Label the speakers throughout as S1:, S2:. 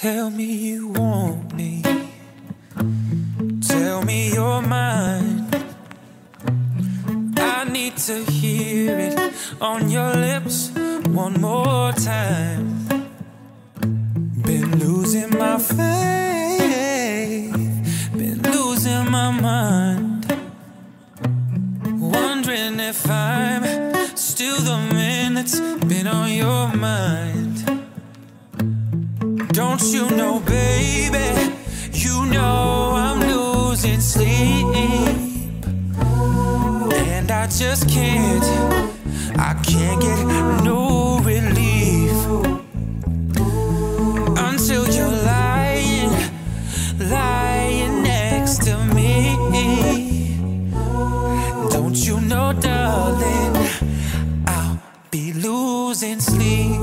S1: Tell me you want me. Tell me you're mine. I need to hear it on your lips one more time. Been losing my faith, been losing my mind, wondering if I'm still the man that's been on your mind. Don't you know, baby, you know I'm losing sleep, and I just can't get no relief until you're lying next to me. Don't you know, darling, I'll be losing sleep.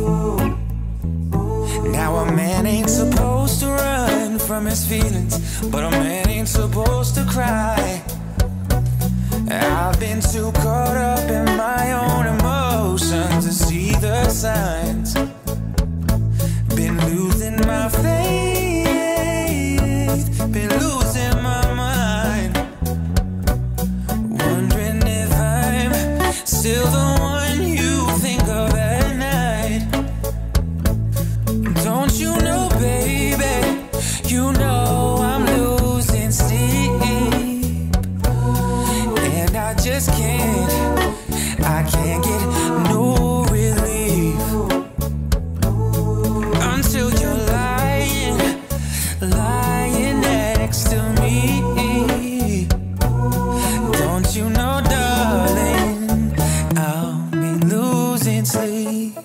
S1: Now a man ain't supposed to run from his feelings, but a man ain't supposed to cry. I've been too caught up in my own emotions to see the signs. Been losing my faith, been losing my mind, wondering if I'm still the one you think of at night. Don't you know, baby, you know I'm losing sleep, and I just can't get no relief until you're lying next to me. Don't you know, darling, I'll be losing sleep.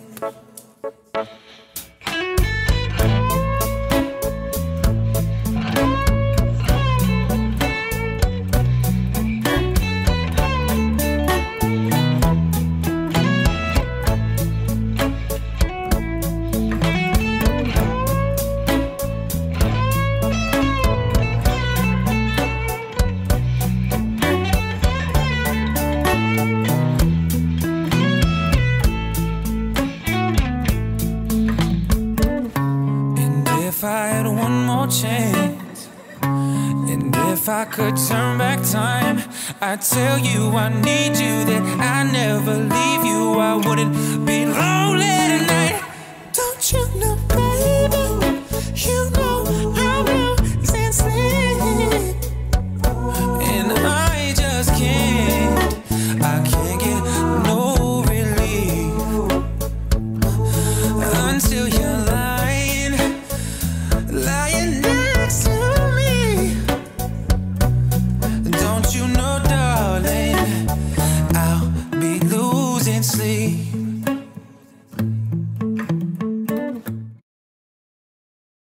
S1: If I had one more chance, and if I could turn back time, I'd tell you I need you, that I never leave you, I wouldn't be lonely tonight. Don't you know, baby, you know I'm losing sleep, and I just can't get no relief until you're lying next to me. Don't you know, darling, I'll be losing sleep.